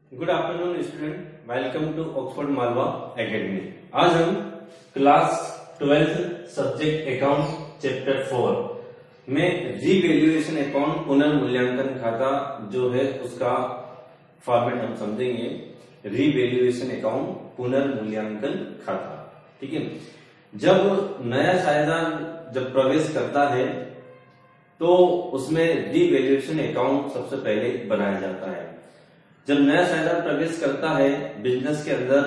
Good afternoon student, welcome to Oxford Malwa academy. आज हम class 12 subject account chapter 4 में revaluation account पुनर्मूल्यांकन खाता जो है उसका फॉर्मेट हम समझेंगे। रीवैल्यूएशन अकाउंट पुनर्मूल्यांकन खाता, ठीक है। जब नया साझेदार जब प्रवेश करता है तो उसमें रीवैल्यूएशन अकाउंट सबसे पहले बनाया जाता है। जब नया साझेदार प्रवेश करता है बिजनेस के अंदर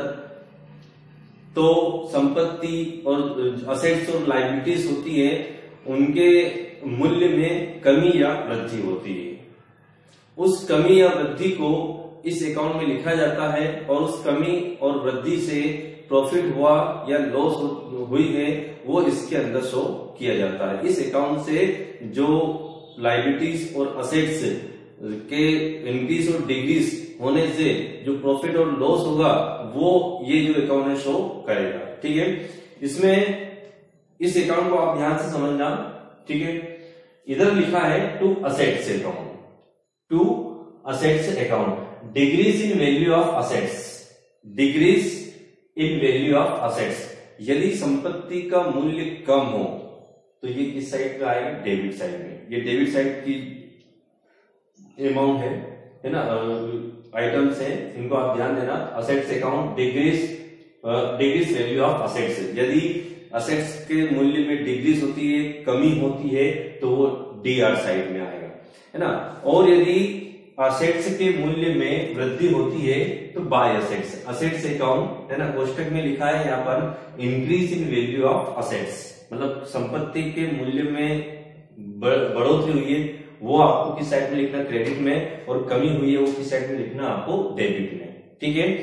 तो संपत्ति और असेट्स और लायबिलिटीज होती है, उनके मूल्य में कमी या वृद्धि होती है। उस कमी या वृद्धि को इस अकाउंट में लिखा जाता है और उस कमी और वृद्धि से प्रॉफिट हुआ या लॉस हुई है वो इसके अंदर शो किया जाता है। इस अकाउंट से जो लायबिलिटीज और असेट्स के इंक्रीज और डिक्रीज होने से जो प्रॉफिट और लॉस होगा वो ये जो अकाउंट है शो करेगा, ठीक है। इसमें इस अकाउंट को आप ध्यान से समझना, ठीक है। इधर लिखा है to assets account, to assets account, decrease in value of assets, decrease in value of assets. यदि संपत्ति का मूल्य कम हो तो ये किस साइड पे आएगा? डेबिट साइड में। ये डेबिट साइड की अमाउंट है ना, आइटम्स है, इनको आप ध्यान देना। Assets account decrease value of assets. यदि असेट्स के मूल्य में डिक्रीज होती है, कमी होती है तो वो डीआर साइड में आएगा, है ना। और यदि असेट्स के मूल्य में वृद्धि होती है तो बाय असेट्स, असेट्स अकाउंट, है ना। कोष्टक में लिखा है यहाँ पर increase in value of assets, मतलब संपत्ति के मूल्य में बढ़ोतरी हुई है वो आपको किस साइड में लिखना? क्रेडिट में। और कमी हुई है वो किस साइड में लिखना? आपको डेबिट में, ठीक है।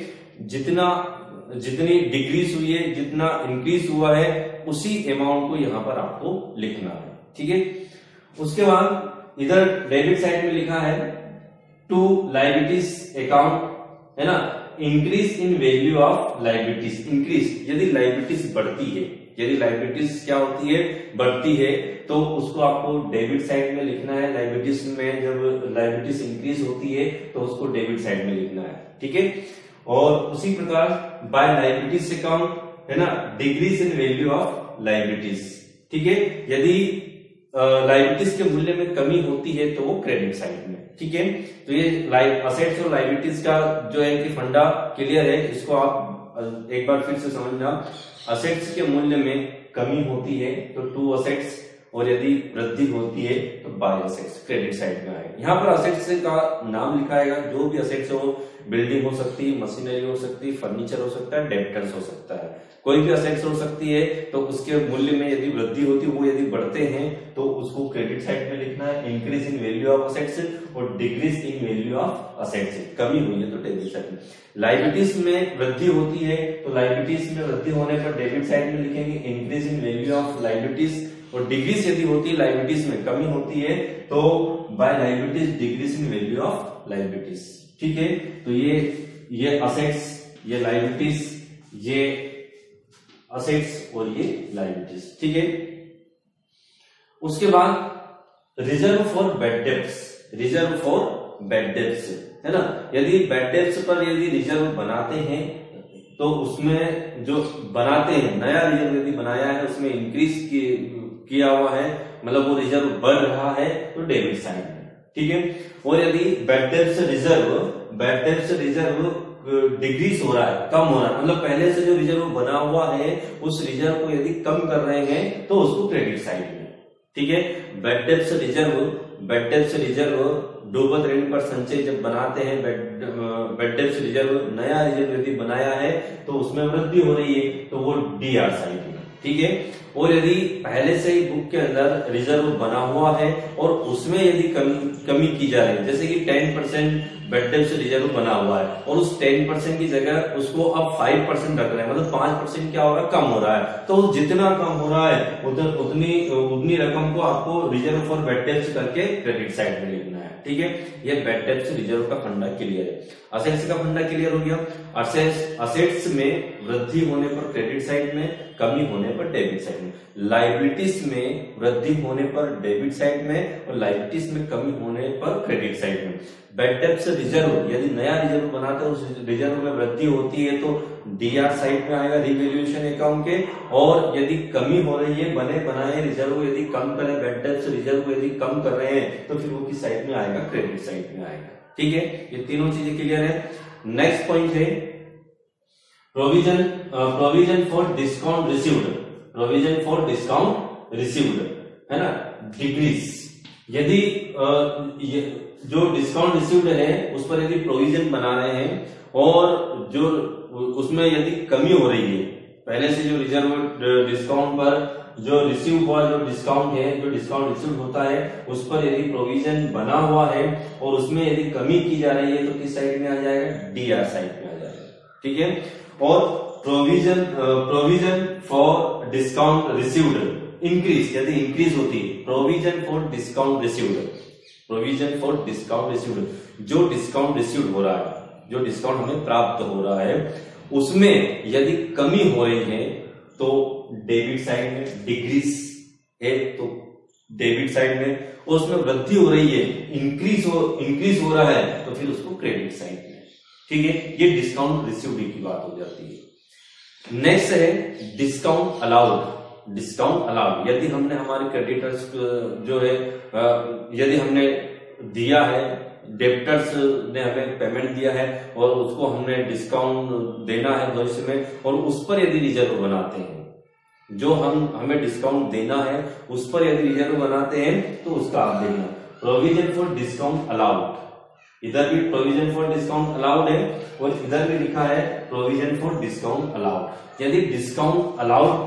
जितनी डिक्रीज हुई है, जितना इंक्रीज हुआ है उसी अमाउंट को यहाँ पर आपको लिखना है, ठीक है। उसके बाद इधर डेबिट साइड में लिखा है टू लायबिलिटीज अकाउंट, है ना, increase in value of liabilities. Increase यदि लायबिलिटीज बढ़ती है, यदि लायबिलिटीज क्या होती है? बढ़ती है, तो उसको आपको डेबिट साइड में लिखना है। लायबिलिटीज में जब लायबिलिटीज इंक्रीज होती है तो उसको डेबिट साइड में लिखना है, ठीक है। और उसी प्रकार बाय लायबिलिटीज अकाउंट, है ना, decrease in value of liabilities, ठीक है। यदि लायबिलिटीज के मूल्य में कमी होती है तो वो क्रेडिट साइड में, ठीक है। तो ये असेट्स और लायबिलिटीज का जो है कि फंडा क्लियर है, इसको आप एक बार फिर से समझना। असेट्स के मूल्य में कमी होती है तो टू असेट्स, और यदि वृद्धि होती है तो बाय असेट्स, क्रेडिट साइड में आएगा। यहाँ पर असेट्स का नाम लिखाएगा, जो भी असेट्स हो, बिल्डिंग हो सकती है, मशीनरी हो सकती है, फर्नीचर हो सकता है, डेब्टर्स हो सकता है, कोई भी असेट्स हो सकती है। तो उसके मूल्य में यदि वृद्धि होती है, वो यदि बढ़ते हैं तो उसको क्रेडिट साइड में लिखना है। Increase in value of assets और decrease in value of assets, कमी हुई है तो डेबिट साइड में। लायबिलिटीज में वृद्धि होती है तो लायबिलिटीज में वृद्धि होने पर डेबिट साइड में लिखेंगे increase in value of liabilities. और डिक्रीज यदि होती है, लायबिलिटीज में कमी होती है तो by liabilities decrease in value of liabilities, ठीक है। तो ये असेट्स, ये लायबिलिटीज, ये असेट्स और ये लायबिलिटीज, ठीक है। उसके बाद reserve for bad debts, reserve for bad debts, है ना। यदि बैड डेब्ट्स पर यदि रिजर्व बनाते हैं तो उसमें जो बनाते हैं, नया रिजर्व यदि बनाया है उसमें इंक्रीज किया हुआ है, मतलब वो रिजर्व बढ़ रहा है तो डेबिट साइड में, ठीक है। और यदि बैड डेब्ट्स रिजर्व डिक्रीज हो रहा है, कम हो रहा है, मतलब पहले से जो रिजर्व बना हुआ है उस रिजर्व को यदि कम कर रहे हैं तो उसको क्रेडिट साइड में, ठीक है। बैड डेब्ट्स रिजर्व डूबत ऋण पर संचय जब बनाते हैं, बैड डेब्ट्स रिजर्व नया रिजर्व यदि बनाया है तो उसमें वृद्धि हो रही है तो वो डीआर साइड में, ठीक है। और यदि पहले से ही बुक के अंदर रिजर्व बना हुआ है और उसमें यदि कमी की जा रही है, जैसे कि 10% बैड डेब्ट्स रिजर्व बना हुआ है और उस 10% की जगह उसको अब 5% रख रहे हैं, मतलब 5% क्या हो रहा है? कम हो रहा है। तो जितना कम हो रहा है उतनी रकम को आपको रिजर्व फॉर बैड डेब्ट्स करके क्रेडिट साइड में लिखना है, ठीक है। ये बैड डेब्ट्स रिजर्व का फंडा क्लियर है। असेट्स का फंडा क्लियर हो गया। असेट्स में वृद्धि होने पर क्रेडिट साइड में, कमी होने पर डेबिट साइड में, लायबिलिटीज में वृद्धि होने पर डेबिट साइड में और लायबिलिटीज में कमी होने पर क्रेडिट साइड में। बैड डेब्ट्स रिजर्व, यदि नया रिजर्व बनाते हैं उस रिजर्व में वृद्धि होती है तो डीआर साइड में आएगा रिवैल्यूएशन अकाउंट के, और यदि कमी हो रही है बने बनाए रिजर्व यदि कम करें, बैड डेब्ट्स रिजर्व यदि कम कर रहे हैं तो फिर वो किस साइड में आएगा, क्रेडिट साइड में आएगा। ठीक है, ये तीनों चीजें क्लियर है। नेक्स्ट पॉइंट है provision for discount received, provision for discount received है ना, डिक्रीज। यदि जो डिस्काउंट रिसीव्ड है उस पर यदि प्रोविजन बना रहे हैं और जो उसमें यदि कमी हो रही है, पहले से जो रिजर्व डिस्काउंट पर जो रिसीव हुआ जो डिस्काउंट है, जो डिस्काउंट रिसीव होता है उस पर यदि प्रोविजन बना हुआ है और उसमें यदि कमी की जा रही है तो किस साइड में आ जाएगा, डीआर साइड में आ जाएगा। ठीक है, और provision for discount received increase, यदि इंक्रीज होती है provision for discount received, provision for discount received, जो डिस्काउंट रिसीव्ड हो रहा है, जो डिस्काउंट हमें प्राप्त हो रहा है उसमें यदि कमी हो रही है तो डेबिट साइड में, डिक्रीज है तो डेबिट साइड में, और उसमें वृद्धि हो रही है, इंक्रीज हो रहा है तो फिर उसको क्रेडिट साइड में। ठीक है, ये डिस्काउंट रिसीव्ड की बात हो जाती है। नेक्स्ट है डिस्काउंट अलाउड, डिस्काउंट अलाउड, यदि हमने हमारे क्रेडिटर्स जो है यदि हमने दिया है, डेबिटर्स ने हमें पेमेंट दिया है और उसको हमने डिस्काउंट देना है भविष्य में, और उस पर यदि रिजर्व बनाते हैं, जो हमें डिस्काउंट देना है उस पर यदि रिजर्व बनाते हैं तो उसका आप देखना प्रोविजन फॉर डिस्काउंट अलाउड, इधर भी प्रोविजन फॉर डिस्काउंट अलाउड है और इधर भी लिखा है प्रोविजन फॉर डिस्काउंट अलाउड। यदि डिस्काउंट अलाउड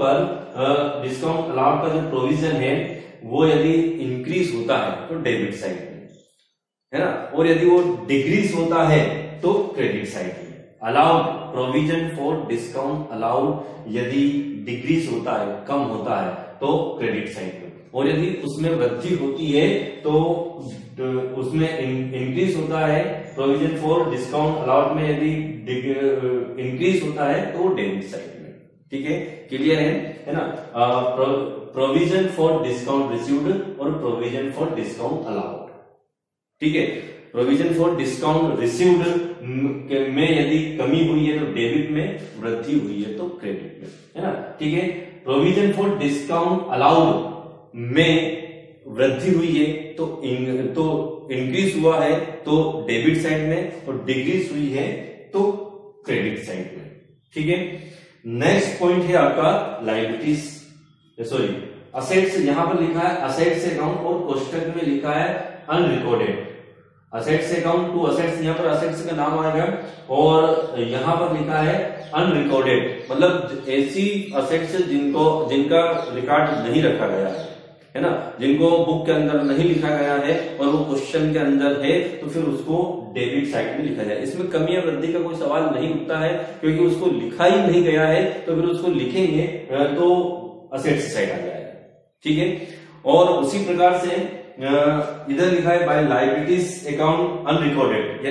का जो प्रोविजन है वो यदि इंक्रीज होता है तो डेबिट साइड में है ना, और यदि वो डिक्रीज होता है तो क्रेडिट साइड में। Allowed, provision for discount allowed यदि डिक्रीज होता है, कम होता है तो क्रेडिट साइड में, और यदि उसमें वृद्धि होती है तो उसमें इंक्रीज होता है, प्रोविजन फॉर डिस्काउंट अलाउड में यदि इंक्रीज होता है तो डेबिट साइड में। ठीक है, क्लियर है ना। प्रोविजन फॉर डिस्काउंट रिसीव्ड और प्रोविजन फॉर डिस्काउंट अलाउड। ठीक है, प्रोविजन फॉर डिस्काउंट रिसीव्ड में यदि कमी हुई है तो डेबिट में, वृद्धि हुई है तो क्रेडिट में, है ना। ठीक है, प्रोविजन फॉर डिस्काउंट अलाउड में वृद्धि हुई है तो इंक्रीज हुआ है तो डेबिट साइड में, और डिक्रीज हुई है तो क्रेडिट साइड में। ठीक है, नेक्स्ट पॉइंट है आपका लायबिलिटीज, सॉरी असेट्स। यहां पर लिखा है असेट्स अकाउंट और कोष्टक में लिखा है unrecorded. Assets account to assets, यहाँ पर असेट्स का नाम आएगा और यहाँ पर लिखा है अनरिकॉर्डेड, मतलब ऐसी असेट्स जिनका रिकॉर्ड नहीं रखा गया है ना, जिनको बुक के अंदर नहीं लिखा गया है और वो क्वेश्चन के अंदर है तो फिर उसको डेबिट साइड में लिखा जाए। इसमें कमी या वृद्धि का कोई सवाल नहीं उठता है क्योंकि उसको लिखा ही नहीं गया है, तो फिर उसको लिखेंगे तो असेट्स साइड आ जाएगा। ठीक है, और उसी प्रकार से इधर लिखा है बाय लायबिलिटीज अकाउंट अनरिकॉर्डेड।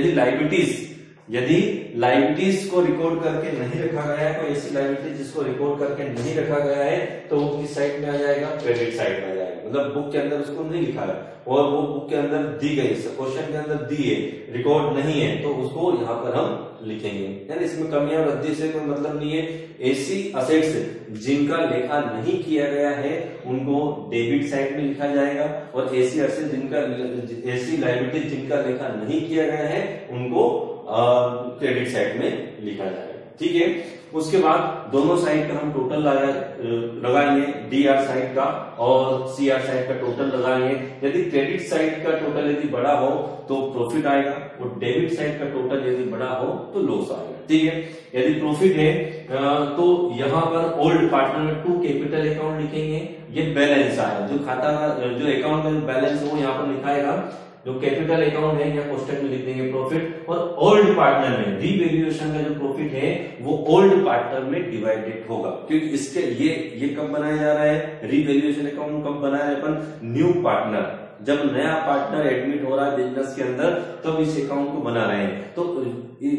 यदि लायबिलिटीज को रिकॉर्ड करके नहीं रखा गया है, कोई ऐसी लायबिलिटी जिसको रिकॉर्ड करके नहीं रखा गया है तो वो किस साइड में आ जाएगा, क्रेडिट साइड में आ जाएगा। मतलब बुक के अंदर उसको नहीं लिखा है और वो बुक के अंदर दी गई, क्वेश्चन के अंदर दी है, रिकॉर्ड नहीं है तो उसको यहाँ पर हम लिखेंगे। यानी इसमें कमियां वृद्धि से कोई मतलब नहीं है। ऐसी असेट्स जिनका लेखा नहीं किया गया है उनको डेबिट साइड में लिखा जाएगा, और ऐसी असेट्स ऐसी लायबिलिटी जिनका लेखा नहीं किया गया है उनको क्रेडिट साइड में लिखा जाएगा। ठीक है, उसके बाद दोनों साइड का हम टोटल लगाएंगे, डीआर साइड का और सीआर साइड का टोटल लगाएंगे। यदि क्रेडिट साइड का टोटल यदि बड़ा हो तो प्रॉफिट आएगा, और डेबिट साइड का टोटल यदि बड़ा हो तो लॉस आएगा। ठीक है, यदि प्रॉफिट है तो यहाँ पर ओल्ड पार्टनर में टू कैपिटल अकाउंट लिखेंगे, ये बैलेंस आया, जो खाता जो अकाउंट में बैलेंस है वो यहाँ पर लिखाएगा, जो कैपिटल अकाउंट है या कोष्टक में लिख देंगे प्रॉफिट, और ओल्ड पार्टनर में रीवैल्यूएशन का जो प्रॉफिट है वो ओल्ड पार्टनर में डिवाइडेड होगा, क्योंकि इसके ये कब बनाया जा रहा है, रीवैल्यूएशन अकाउंट कब बनाया है अपन, न्यू पार्टनर, जब नया पार्टनर एडमिट हो रहा है बिजनेस के अंदर तब इस अकाउंट को बना रहे हैं। तो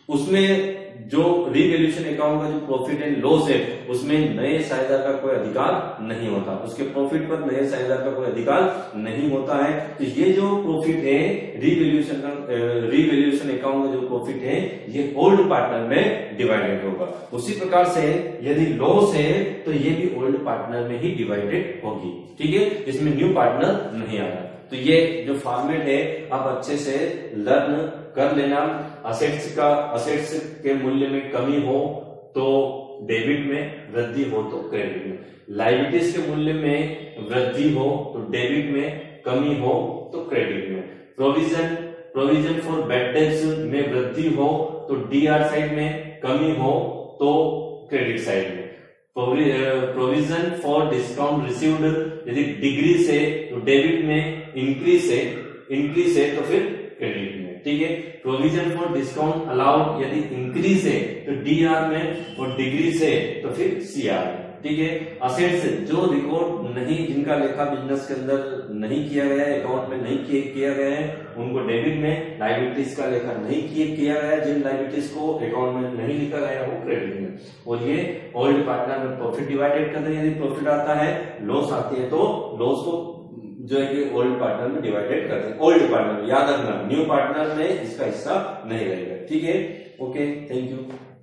उसमें जो रीवैल्यूएशन अकाउंट का जो प्रॉफिट एंड लॉस है उसमें नए साझेदार का कोई अधिकार नहीं होता, उसके प्रॉफिट पर नए साझेदार का कोई अधिकार नहीं होता है। तो ये जो प्रॉफिट है रीवैल्यूएशन अकाउंट का जो प्रॉफिट है ये ओल्ड पार्टनर में डिवाइडेड होगा। उसी प्रकार से यदि लॉस है तो ये भी ओल्ड पार्टनर में ही डिवाइडेड होगी, ठीक है, इसमें न्यू पार्टनर नहीं आया। तो ये जो फॉर्मेट है आप अच्छे से लर्न कर लेना। असेट्स के मूल्य में कमी हो तो डेबिट में, वृद्धि हो तो क्रेडिट में। लायबिलिटीज के मूल्य में वृद्धि हो तो डेबिट में, कमी हो तो क्रेडिट में। प्रोविजन फॉर बैड डेट्स में वृद्धि हो तो डीआर साइड में, कमी हो तो क्रेडिट साइड में। प्रोविजन फॉर डिस्काउंट रिसीव्ड यदि डिक्रीज है तो डेबिट में, इंक्रीज है तो फिर क्रेडिट में, ठीक है। प्रोविजन फॉर डिस्काउंट अलाउड यदि इंक्रीज है तो डीआर में और डिक्रीज है तो फिर सीआर में, ठीक है। असेट्स जो रिकॉर्ड नहीं, जिनका लेखा बिजनेस के अंदर नहीं किया गया है, अकाउंट में नहीं किया गया है, उनको डेबिट में। लायबिलिटीज का लेखा नहीं किया गया है, जिन लायबिलिटीज को अकाउंट में नहीं लिखा गया वो क्रेडिट में। और ये ओल्ड पार्टनर में प्रॉफिट डिवाइडेड करते हैं, यदि प्रॉफिट आता है, लॉस आती है तो लॉस को जो है कि ओल्ड पार्टनर में डिवाइडेड करते हैं। ओल्ड पार्टनर में, याद रखना, न्यू पार्टनर में इसका हिस्सा नहीं रहेगा, ठीक है। Okay, thank you.